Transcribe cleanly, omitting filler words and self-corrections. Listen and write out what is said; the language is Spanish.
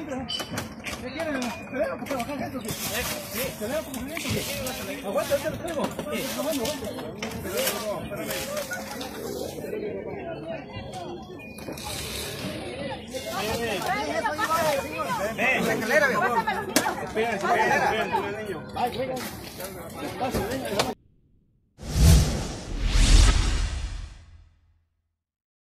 ¿Qué quieren? ¿Te dejo para bajar esto? Sí. ¿Te dejo como esto? Aguanta, ahorita lo traigo. Sí. Ven, la escalera, viejo. Espera, niño. Ay, venga.